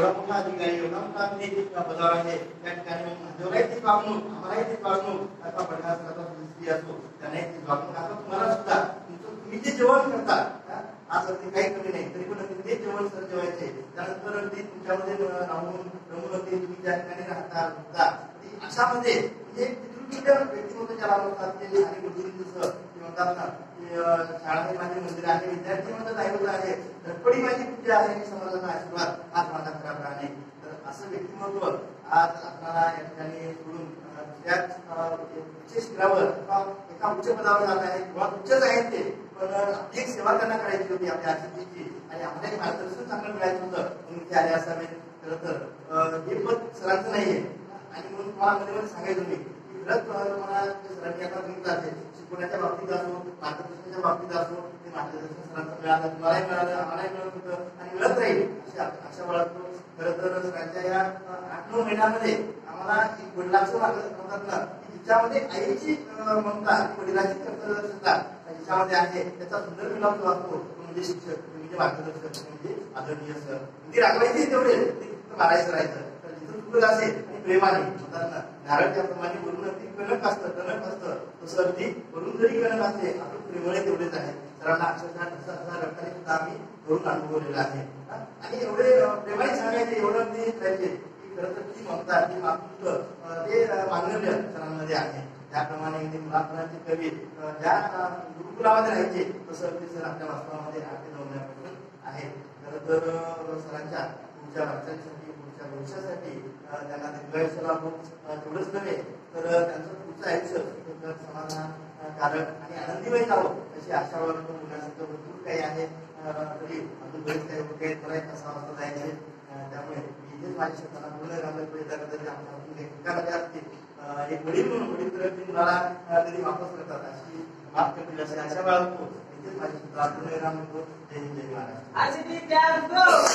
एवढा मोठा अधिकारी एवढा मोठा पदावर आहे त्या ठिकाणी माझ्यावरही ती वागणूक आम्हालाही ती वागणूक आता पडणार स्त्री असो त्यांनाही ती वागणूक आता तुम्हाला सुद्धा तुम्ही जे जेवण करता आज अगदी काही कमी नाही तरी पण ते जेवण सर जेवायचे त्यानंतर अगदी तुमच्यामध्ये राहून तुम्ही ज्या ठिकाणी राहता अशामध्ये म्हणजे व्यक्तिमत्व ज्याला म्हणतात ते आणि गुरुजींचं म्हणतात ना शाळा हे माझे मंदिर आहे विद्यार्थी माझं दैवत आहे धडपडी माझी पूजा आहे आणि समाजाचा आशीर्वाद हाच माझा खरा प्राण आहे. तर असं व्यक्तिमत्व आज आपल्याला या ठिकाणी सोडून त्याच उच्च स्तरावर एका उच्च पदावर जात आहे किंवा उच्चच आहेत ते पण आपली एक सेवा त्यांना करायची होती आपल्या आशिषची आणि आपल्याला एक मार्गदर्शन चांगलं मिळायचं होतं म्हणून इथे आले असावे. खरं तर हे पद सरांचं नाहीये आणि म्हणून तुम्हाला मध्ये मध्ये सांगायचं मी खरंच तुम्हाला सरांनी आता बघितलं असेल शिकवण्याच्या बाबतीत असो मार्गदर्शनाच्या बाबतीत असो ते मार्गदर्शन सरांचं मिळालं तुम्हालाही मिळालं आम्हालाही मिळत होतं आणि मिळत राहील अशा वेळात खरं तर सरांच्या या 8-9 महिन्यामध्ये आम्हाला एक वडिलांचं म्हणतात ना की जिच्यामध्ये आईची ममता वडिलांची कर्तव्यदक्षता जिच्यामध्ये आहे त्याचा सुंदर मिलाप जो असतो तो म्हणजे शिक्षक म्हणजे मार्गदर्शक म्हणजे आदरणीय सर म्हणजे रागवायचे तेवढे मारायचं राहायचं तर जिथं चुकलं असेल आणि प्रेमाने म्हणतात ना नारळ त्याप्रमाणे वरून अगदी कणक असतं तसं अगदी वरून जरी कणक असते आपण प्रेमळे तेवढेच आहे सरांना अक्षरशः रक्ताने सुद्धा आम्ही वरून अनुभवलेलं आहे आणि एवढे प्रेमाने सांगायचे एवढं अगदी करायचे की खरं तर ती ममता ती मातृत्व ते मानव्य सरांमध्ये आहे. त्याप्रमाणे ते मुलांचे कवी ज्या गुरुकुलामध्ये राहायचे तसं अगदी सर आपल्या वास्तवामध्ये 8 ते 9 महिन्यापासून आहे. खरं तर सरांच्या पुढच्या वाटचालीसाठी पुढच्या भविष्यासाठी त्यांना दीर्घायुष्य लाभो तेवढंच नव्हे तर त्यांचं पुढचं आयुष्य समाधानकारक आणि आनंदीमय जावं अशी आशा मुलांचं भरपूर काही आहे. तरी अजून बरेच काही काही करायचं 6 वाजता जायचे त्यामुळे इथेच माझ्या शब्दांना पूर्ण घालत तरी आमच्या ठिकाणाचे असतील एक वडील म्हणून वडील तर मला कधी वापस करतात अशी माफ करतील अशी आशा बाळगतो इथेच माझ्या शब्दांना पूर्ण घालतो. जय हिंद जय महाराज.